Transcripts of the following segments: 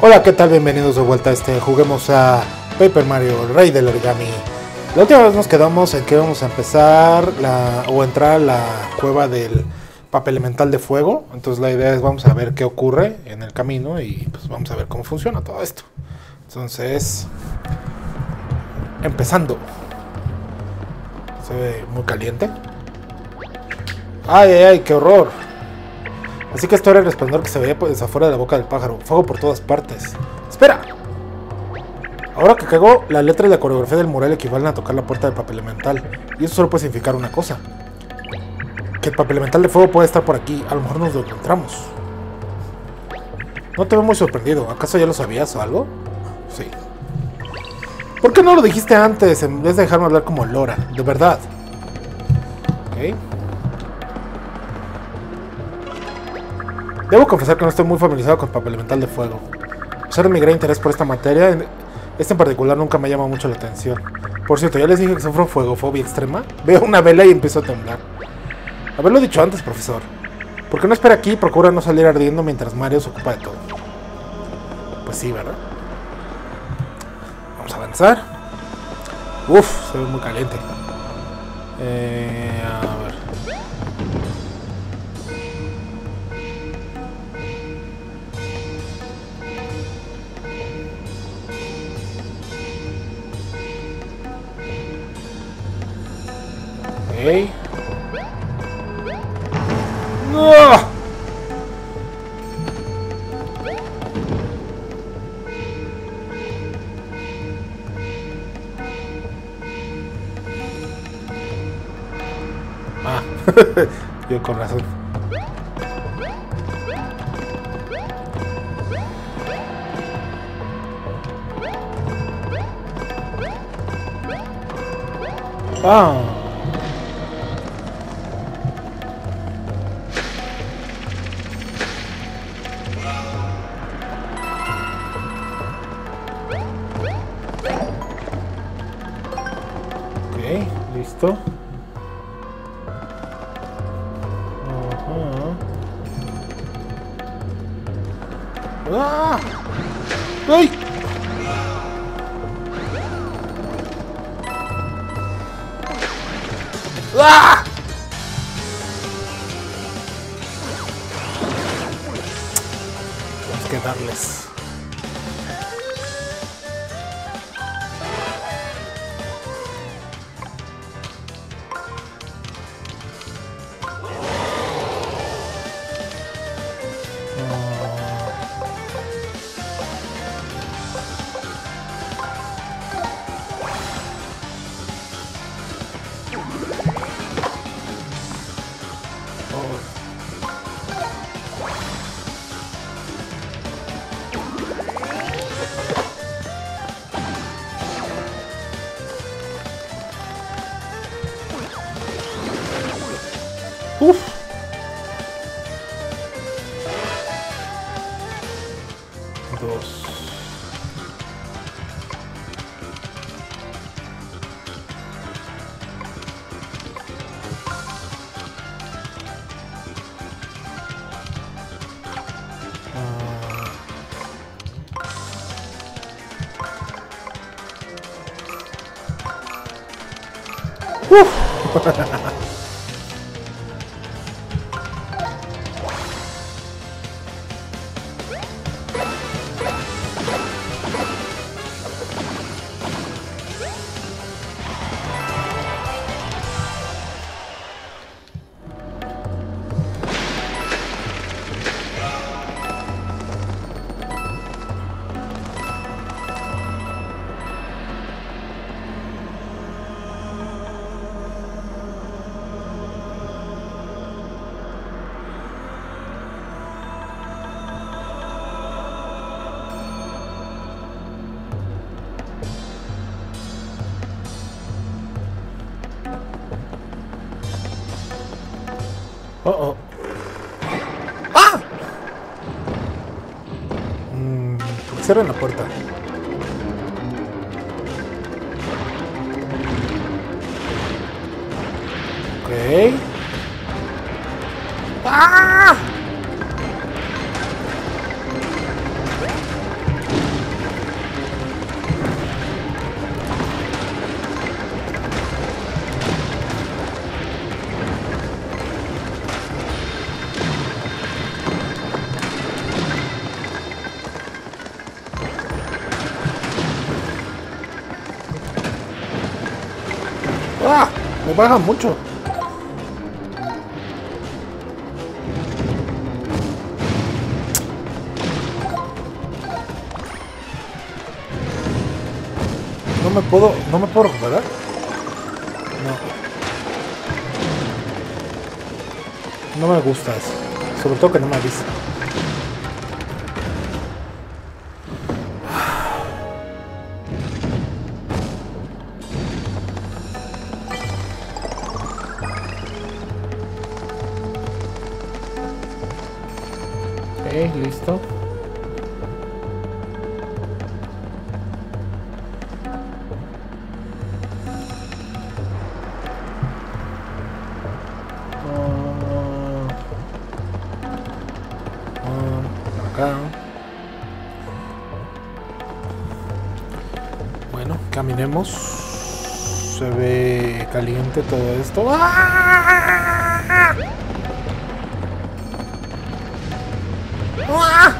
Hola, ¿qué tal? Bienvenidos de vuelta a juguemos a Paper Mario, el rey del origami. La última vez nos quedamos en que íbamos a empezar entrar a la cueva del papel elemental de fuego. Entonces la idea es vamos a ver qué ocurre en el camino y pues vamos a ver cómo funciona todo esto. Entonces, empezando. Se ve muy caliente. ¡Ay, ay, ay! ¡Qué horror! Así que esto era el resplandor que se veía pues afuera de la boca del pájaro. Fuego por todas partes. ¡Espera! Ahora que cagó, la letra y la coreografía del mural equivalen a tocar la puerta del papel elemental. Y eso solo puede significar una cosa. Que el papel elemental de fuego puede estar por aquí. A lo mejor nos lo encontramos. No te veo muy sorprendido. ¿Acaso ya lo sabías o algo? Sí. ¿Por qué no lo dijiste antes en vez de dejarme hablar como lora? De verdad. Ok. Debo confesar que no estoy muy familiarizado con el papel elemental de fuego. A pesar de mi gran interés por esta materia, este en particular nunca me llama mucho la atención. Por cierto, ya les dije que sufro fuegofobia extrema. Veo una vela y empiezo a temblar. Haberlo dicho antes, profesor. ¿Por qué no espera aquí y procura no salir ardiendo mientras Mario se ocupa de todo? Pues sí, ¿verdad? Vamos a avanzar. Uf, se ve muy caliente. A ver. Ok. ¡No! Ah, yo con razón. Ah. Ok, listo. ¡Ah! ¡Ay! ¡Ah! Tenemos que darles. Uf. Dos. Uf. Oh, oh. ¡Ah! Cierren la puerta. Ok. ¡Ah! Me baja mucho. No me puedo recuperar. No. No me gusta eso. Sobre todo que no me avisa. Ok, listo. Acá. Bueno, caminemos. Se ve caliente todo esto. ¡Ah! ¡Ah!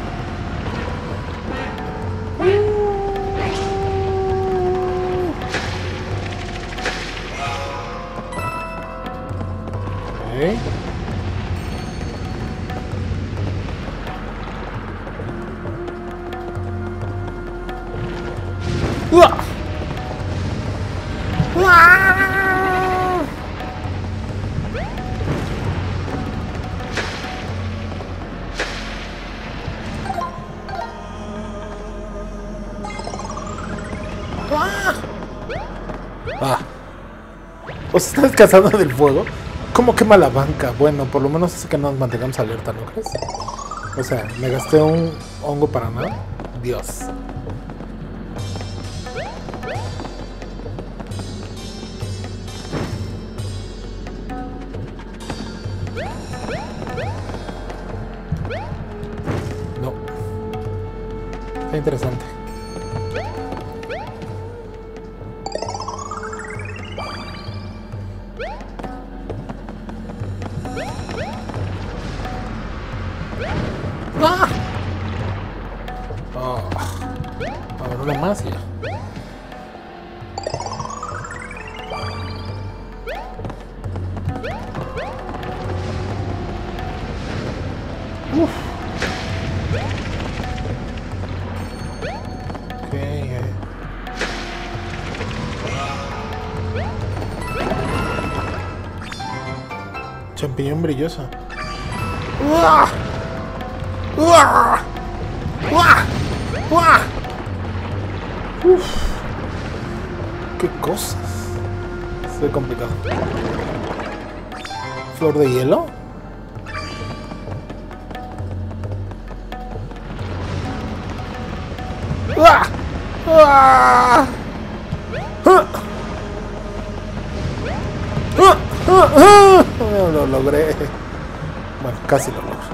Okay. ¡Uah! ¡Uah! ¡Ah! ¡Ah! ¿O se está descansando del fuego? ¿Cómo quema la banca? Bueno, por lo menos hace que nos mantengamos alerta, ¿no crees? O sea, me gasté un hongo para nada. Dios. No. Está interesante. ¡Ah! Oh. Ahora uno más ya. Uf. Okay. Champiñón brilloso. ¡Uah! ¡Uah! ¡Uah! ¡Uah! Uf. ¡Qué cosas! Se ve complicado. ¿Flor de hielo? ¡Uah! ¡Uah! ¡Ah! ¡Ah! ¡Ah! ¡Ah! No lo logré. Bueno, casi lo logro.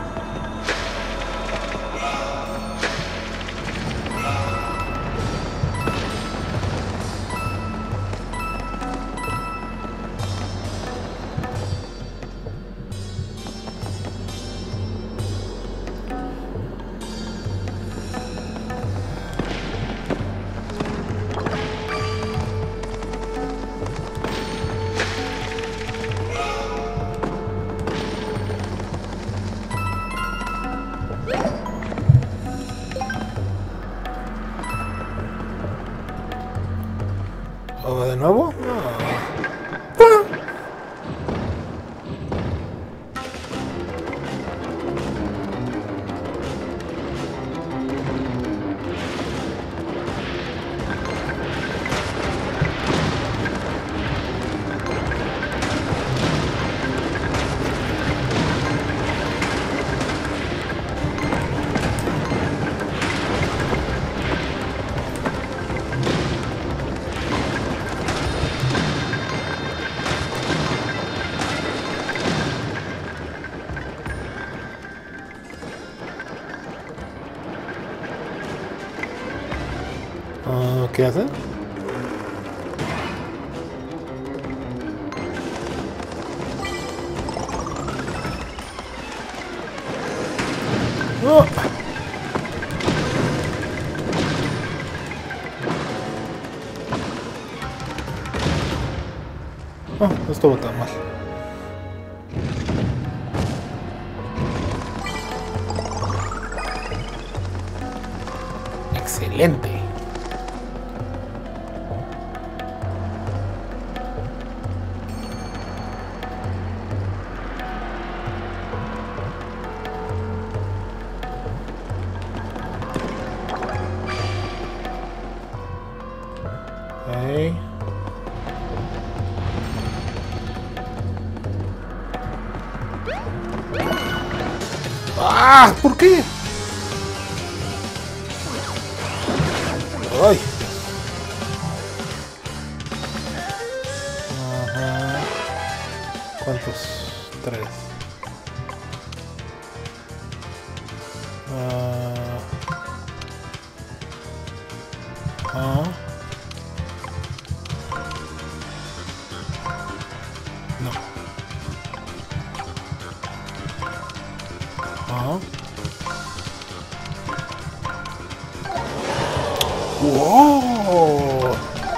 ¿O de nuevo? No. ¿Qué hace? ¡Oh! Oh. estuvo tan mal. Excelente. Okay. ¡Ah! ¿Por qué? ¡Ay! Ajá. ¿Cuántos? 3. No. ¡Wow!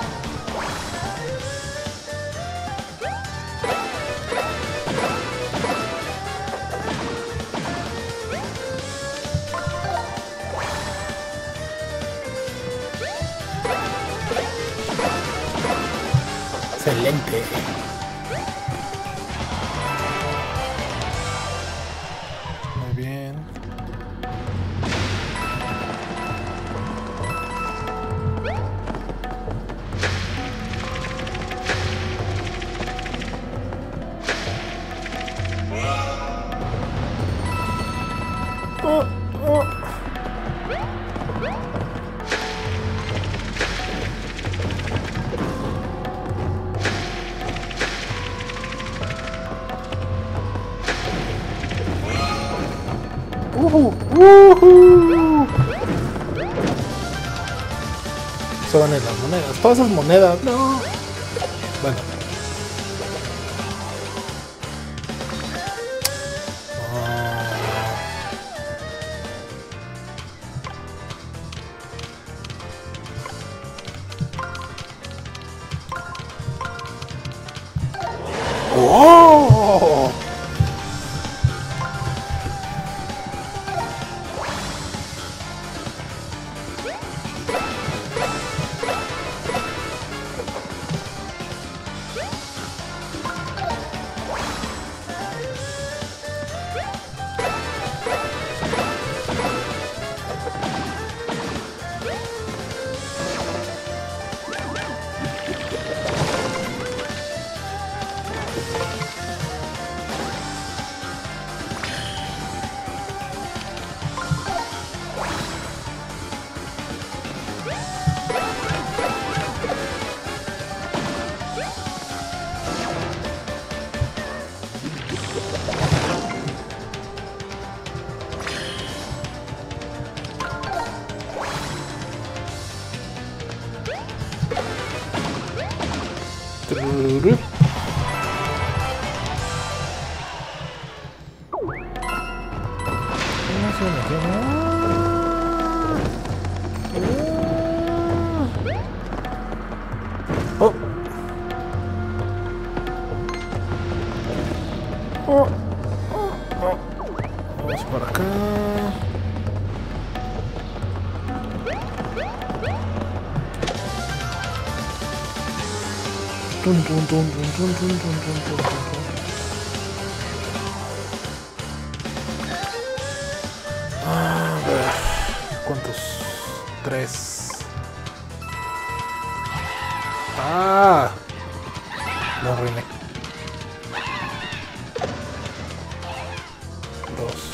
Excelente. Muy bien. Oh, oh. Se van a ir las monedas. Todas esas monedas. No. Bueno. ¡Oh! Tururú. Oh. Oh. Oh. Vamos por acá. Tun, tun, tun, tun, tun, tun, tun, tun, tun, tun. A ver, ¿cuántos? 3. ¡Ah! Lo arruiné. 2.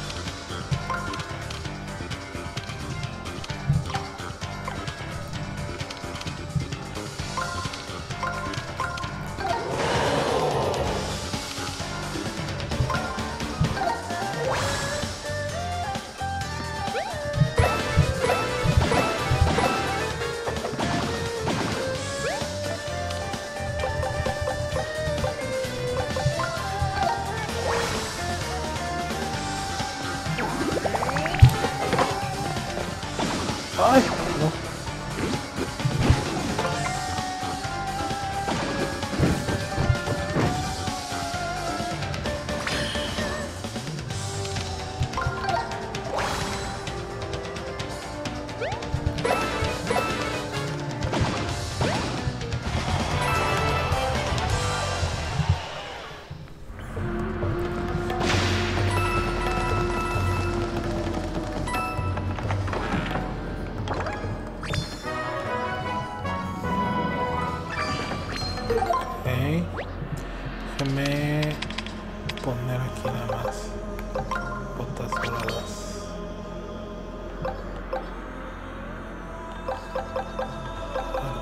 ¡Ay! No.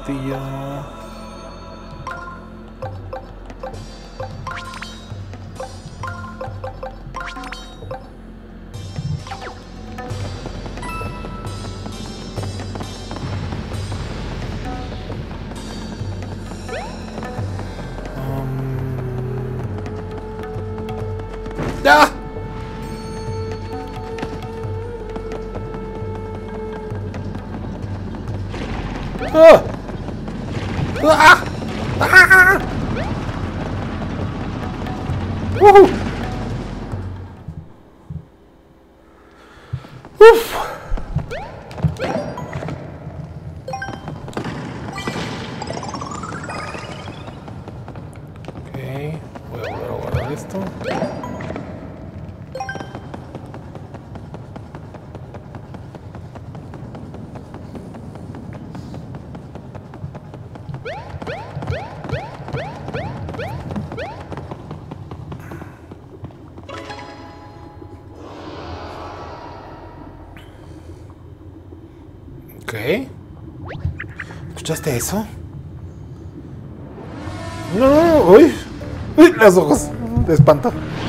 castillo. ¡Ya! ¡Ah! ¡Ah! ¡Ah! ¡Uf! Ok, voy a volver a guardar esto. Ok. ¿Escuchaste eso? No, no, no. Uy. Uy, los ojos. De espanto.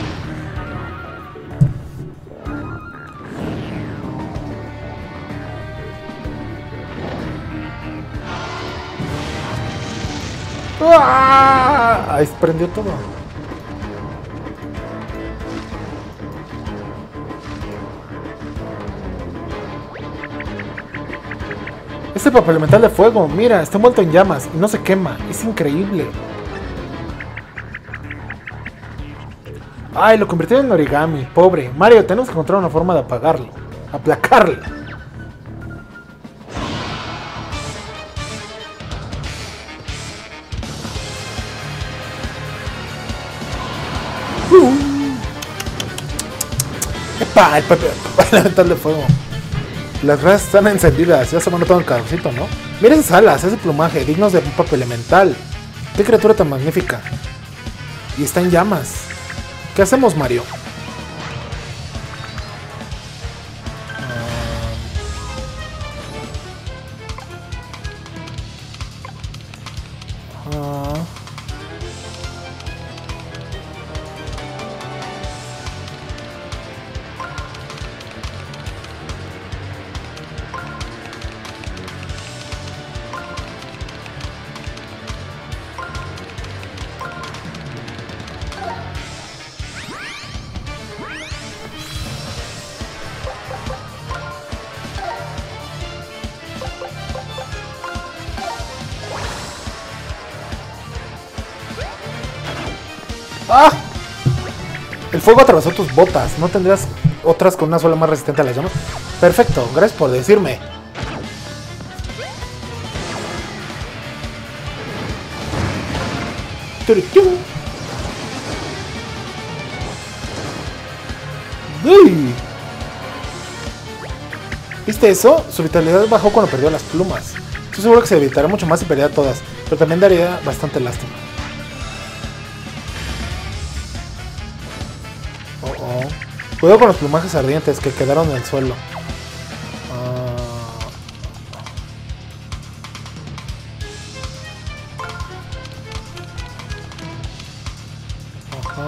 ¡Ah! Ahí se prendió todo. Este papel elemental de fuego, mira, está envuelto en llamas y no se quema. Es increíble. Ay, lo convirtieron en origami. Pobre. Mario, tenemos que encontrar una forma de apagarlo. Aplacarlo. ¡Epa! El papel elemental de fuego. Las grasas están encendidas, ya se van notando el calorcito, ¿no? Mira esas alas, ese plumaje, dignos de un papel elemental. ¡Qué criatura tan magnífica! Y está en llamas. ¿Qué hacemos, Mario? ¡Ah! El fuego atravesó tus botas. ¿No tendrías otras con una sola más resistente a las llamas? Perfecto, gracias por decirme. ¡Uy! ¿Viste eso? Su vitalidad bajó cuando perdió las plumas. Estoy seguro que se evitará mucho más si perdiera todas, pero también daría bastante lástima. Cuidado con los plumajes ardientes que quedaron en el suelo. Ajá.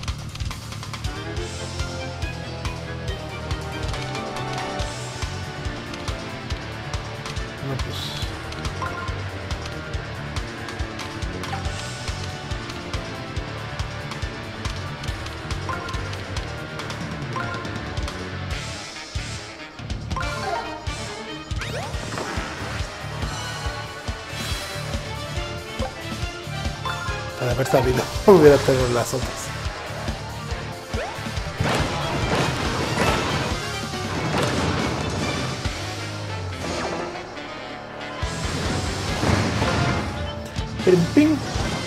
No, pues. De haber sabido, hubiera tenido las otras. Pim, pim.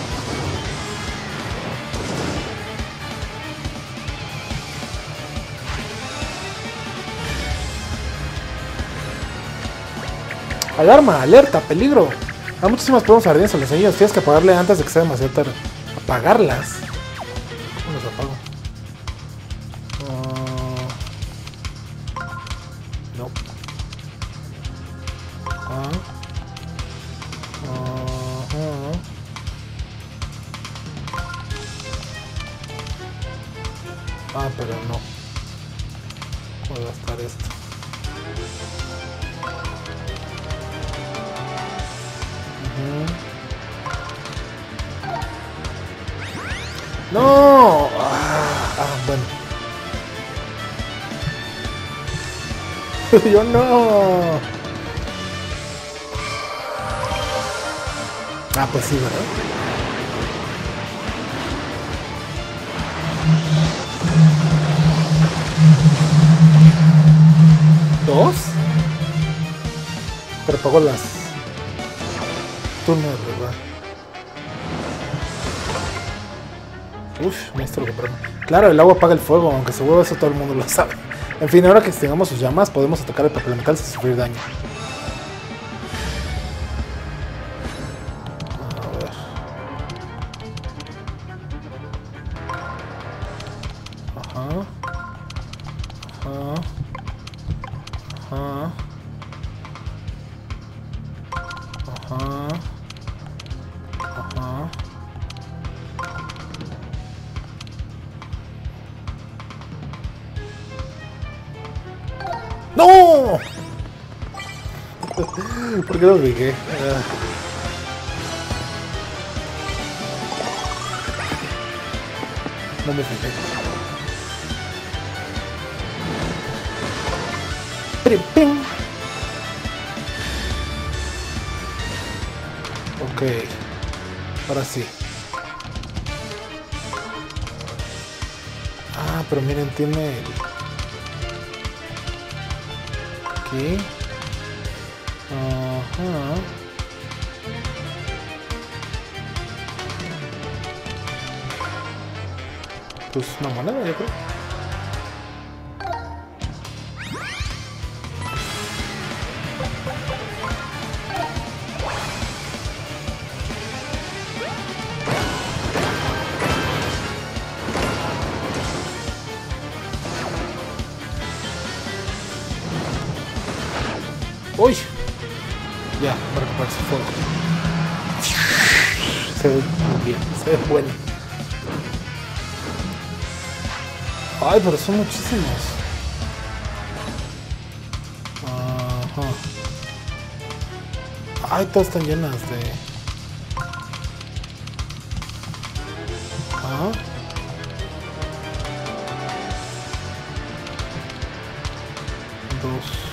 Alarma, alerta, peligro. Hay muchísimas plumas ardientes en los anillos. Tienes que apagarle antes de que sea demasiado tarde. ¿Apagarlas? ¿Cómo las apago? No. pero no. Voy a gastar esto. No. Bueno. Yo no. Pues sí, ¿verdad? ¿Dos? Pero pago las turnos, ¿verdad? Uf, maestro compramos. Claro, el agua apaga el fuego, aunque seguro eso todo el mundo lo sabe. En fin, ahora que extingamos sus llamas, podemos atacar el papel metal sin sufrir daño. ¡No! ¿Por qué lo piqué? No me fijé. ¡Pim! Ok. Ahora sí. Pero miren, tiene el... Aquí. Ajá. Pues una moneda, yo creo. ¡Uy! Ya, para recuperar su fuego. Se ve muy bien, se ve bueno. Ay, pero son muchísimos. Ajá. Ay, todas están llenas de... Ajá. Dos.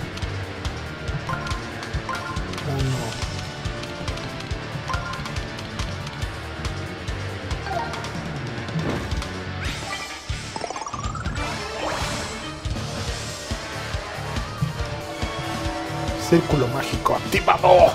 Círculo mágico activado.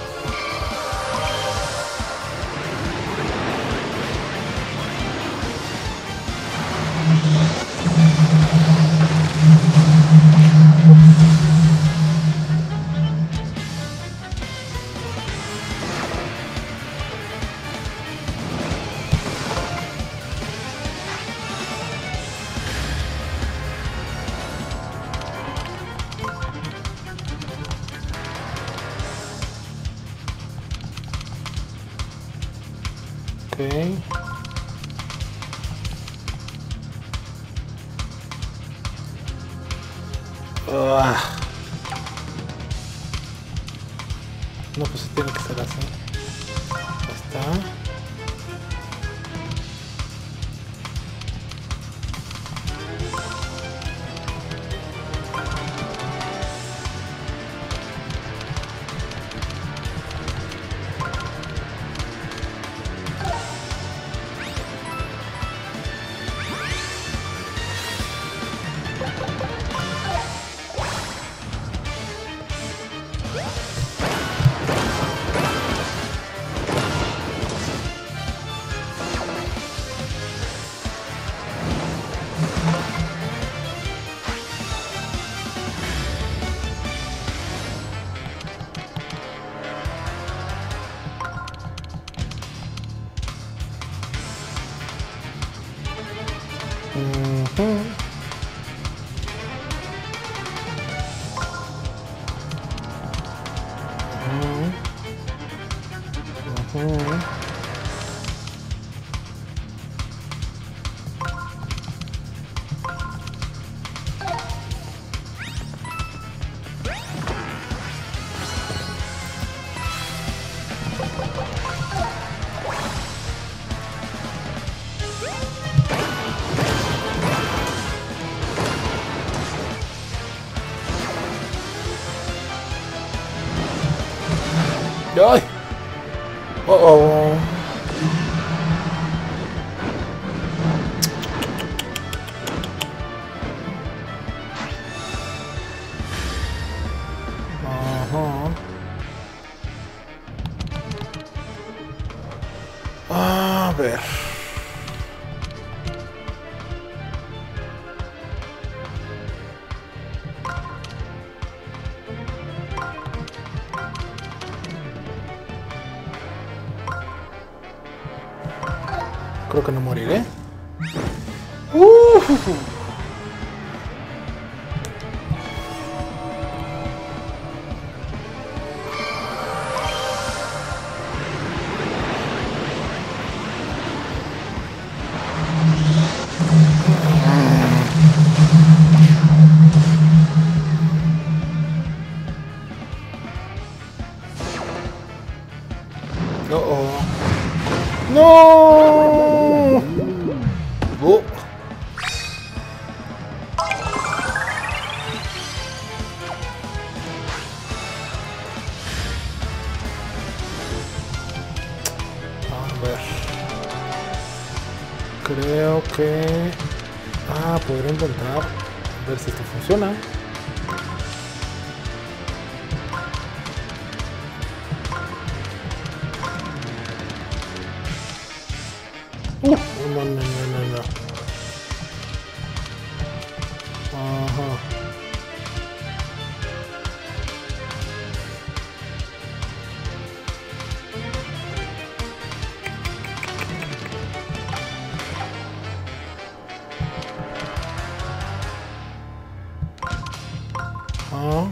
Okay. No, pues tiene que ser así. Ya está. ¡Ay! Oh, oh. Ajá. A ver. Creo que no moriré. No. No. Oh. A ver. Creo que... podría intentar ver si esto funciona. No, no, no, no, no. Ajá. Ah.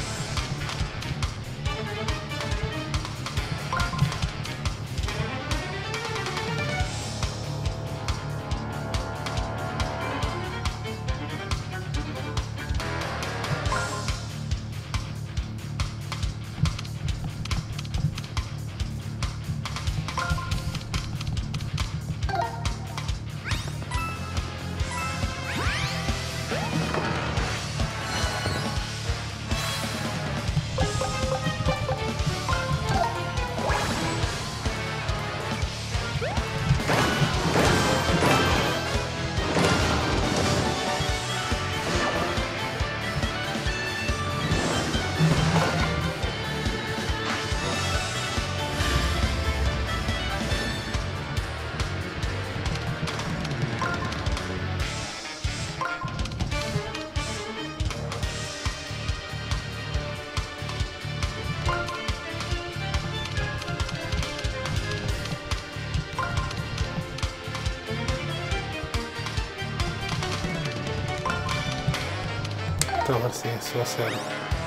A ver si eso hace algo.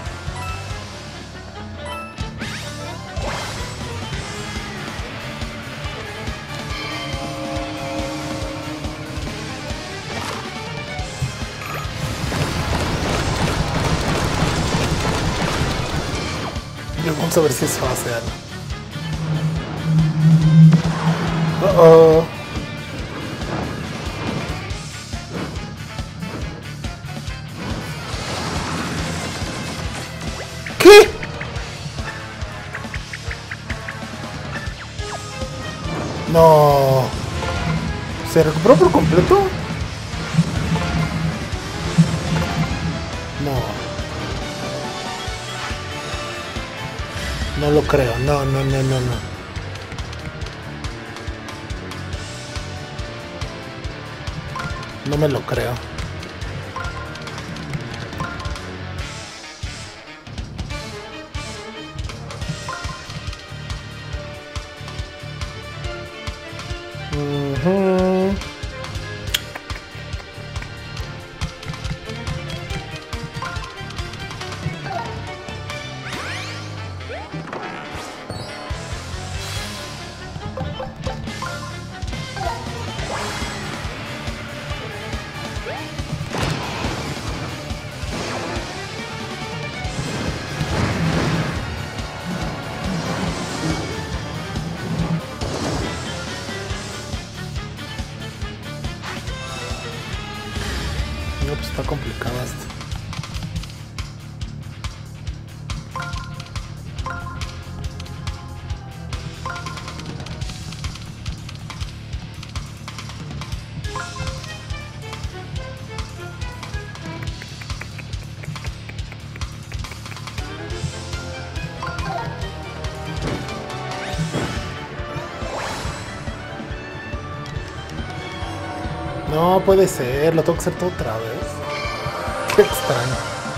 Vamos a ver si eso hace algo. Uh-oh. ¿Qué? No. ¿Se recuperó por completo? No. No lo creo. No, no, no, no, no. No me lo creo. No puede ser, lo tengo que hacer todo otra vez. Qué extraño.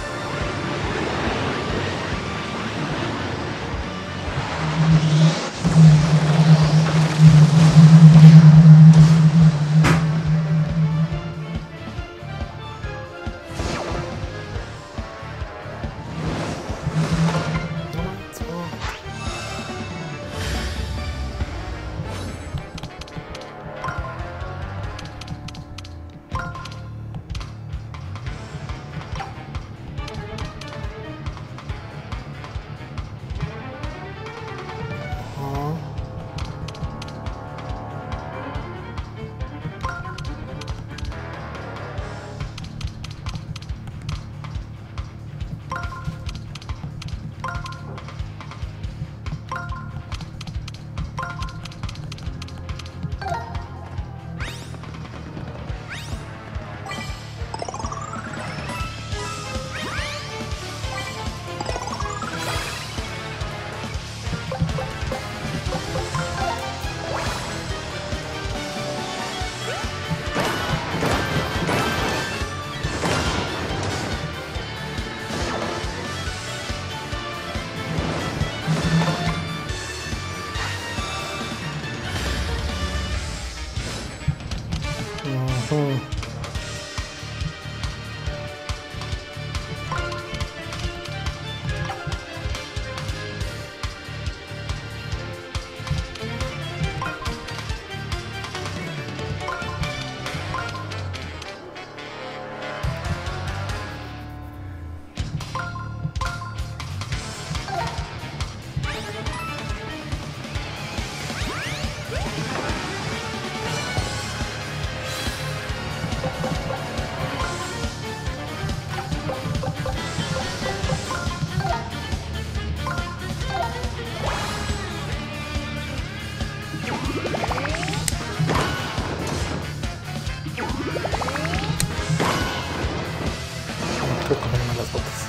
Creo que comerme las botas.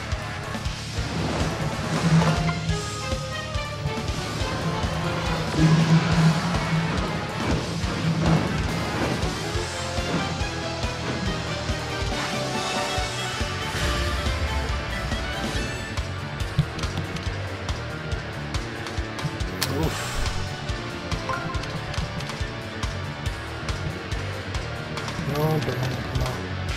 No, pero no.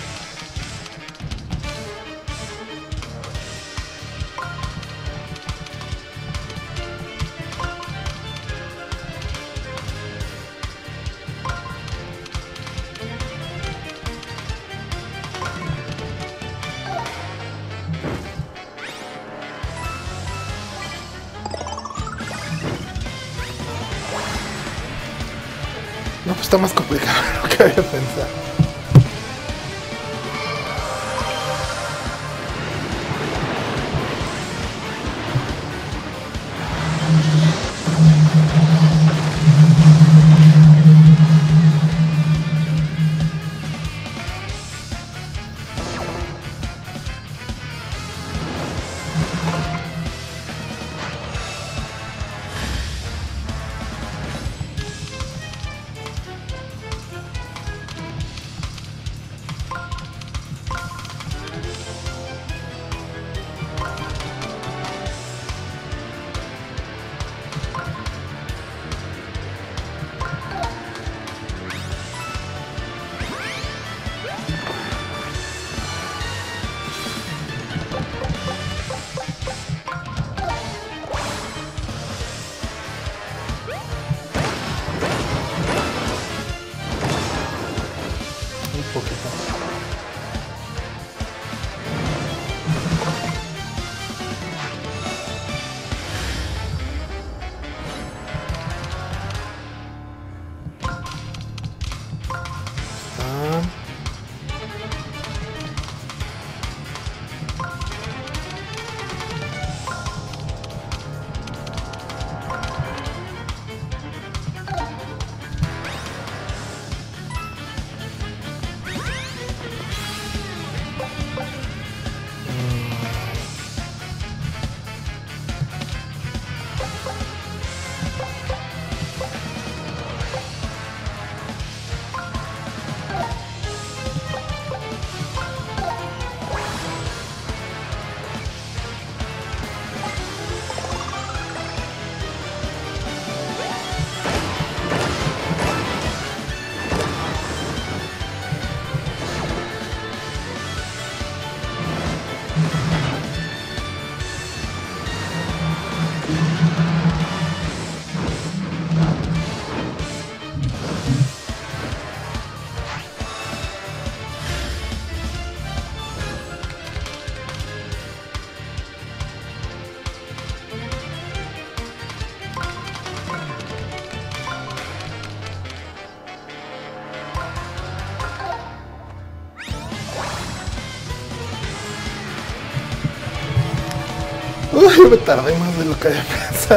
No, pues está más complicado de lo que había pensado. Uy, me tardé más de lo que había pensado.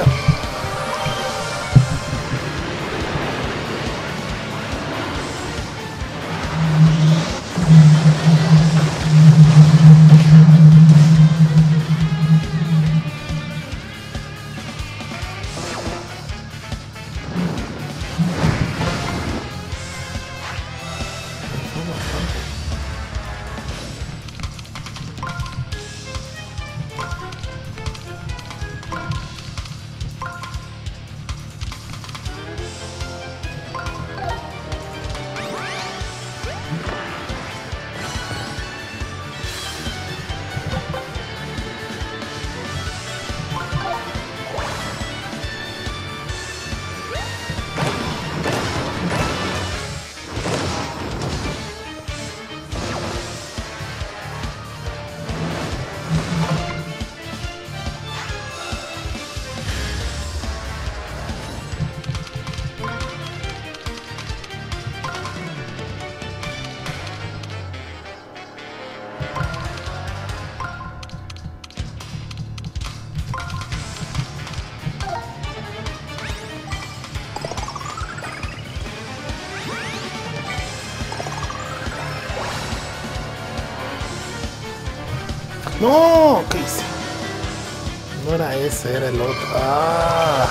No, ¿qué hice? No era ese, era el otro. Ah.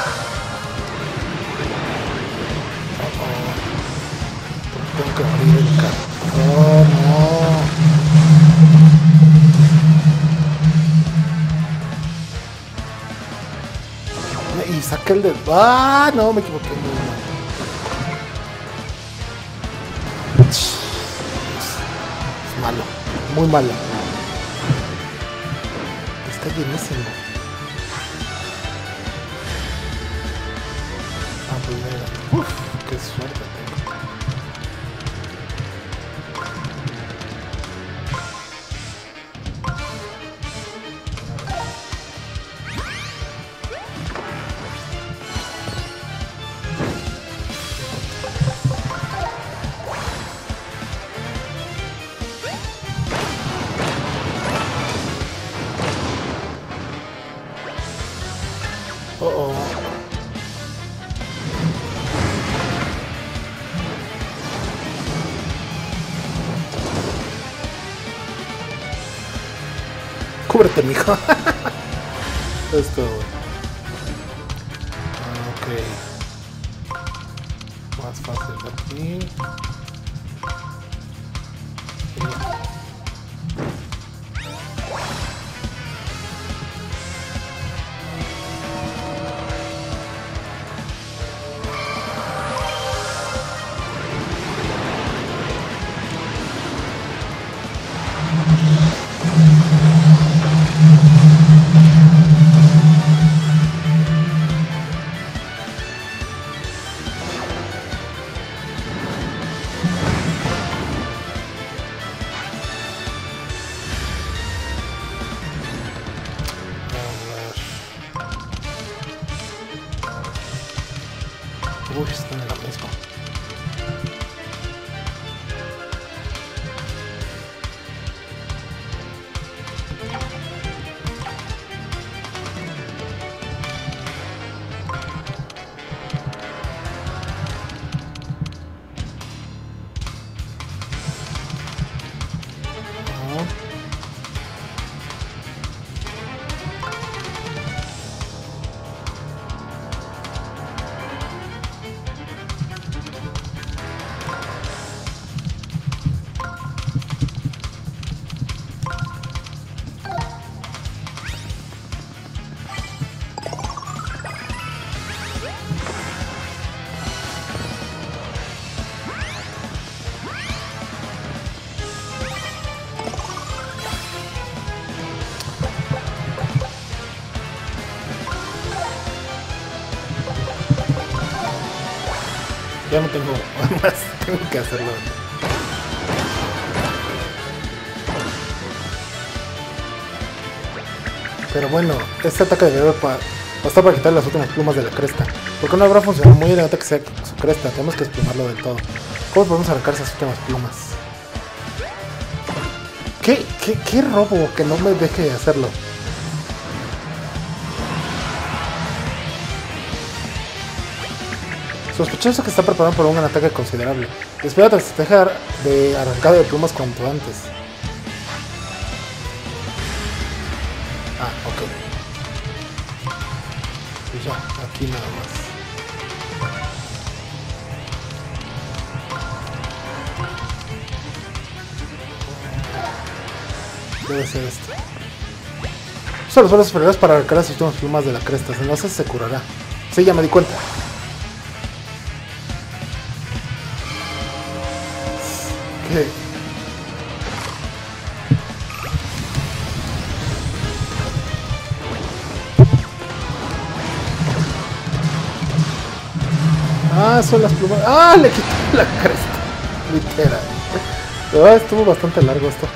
Tengo que abrir el cartón. No. Y saqué el de... Ah, no, me equivoqué. Es malo, muy malo. Está llenísimo. Ah, primera. Uf, qué suerte tengo. Oh, oh. Cúbrete, mijo. Esto. Ok. Más fácil de aquí. Uy, están en la misma. Ya no tengo más, tengo que hacerlo. Pero bueno, este ataque de basta para quitar las últimas plumas de la cresta. Porque no habrá funcionado muy bien que sea su cresta, tenemos que explomarlo del todo. ¿Cómo podemos arrancar esas últimas plumas? ¿Qué robo que no me deje hacerlo? Sospechoso que está preparado para un ataque considerable. Espera otra estrategia de arrancado de plumas cuanto antes. Ah, ok. Pues ya, aquí nada más. Debe ser esto. Usa los suelos superiores para arrancar las últimas plumas de la cresta. Si no hace, se curará. Sí, ya me di cuenta. ¿Qué? Ah, son las plumas. Ah, le quité la cresta. Literal. Ah, estuvo bastante largo esto.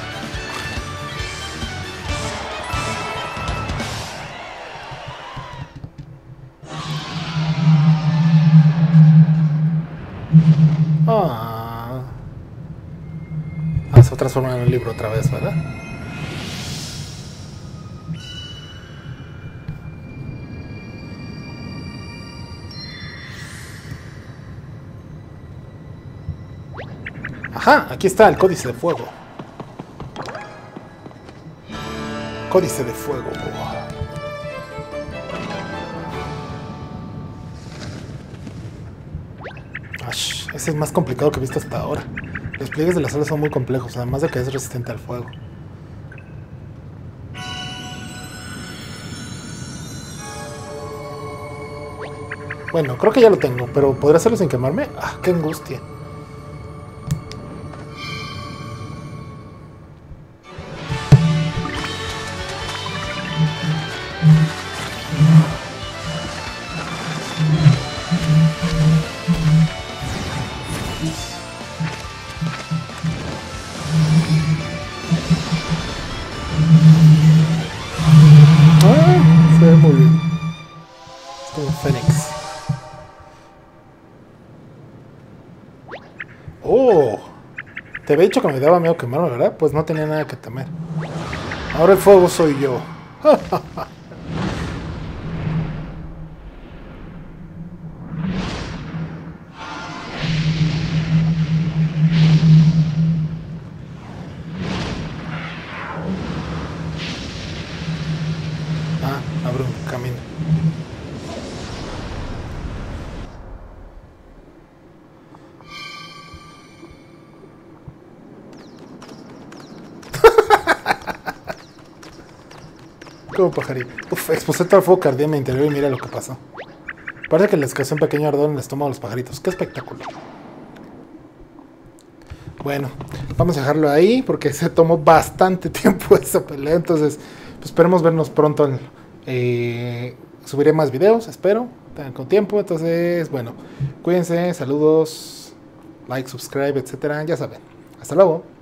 Se transforma en un libro otra vez, ¿verdad? Ajá, aquí está el códice de fuego. Códice de fuego. Ash, ese es más complicado que he visto hasta ahora. Los pliegues de las alas son muy complejos, además de que es resistente al fuego. Bueno, creo que ya lo tengo, pero ¿podré hacerlo sin quemarme? ¡Ah, qué angustia! Se ve muy bien. Es como Fénix. ¡Oh! Te había dicho que me daba miedo quemarme, ¿verdad? Pues no tenía nada que temer. Ahora el fuego soy yo. Abre un camino. Como pajarito. Uf, expuse todo el fuego cardíaco en mi interior y mira lo que pasó. Parece que les causó un pequeño ardor en el estómago a los pajaritos. ¡Qué espectáculo! Bueno, vamos a dejarlo ahí porque se tomó bastante tiempo esa pelea. Entonces, pues esperemos vernos pronto. Subiré más videos, espero. Tengan con tiempo. Entonces, bueno, cuídense, saludos, like, subscribe, etcétera. Ya saben. Hasta luego.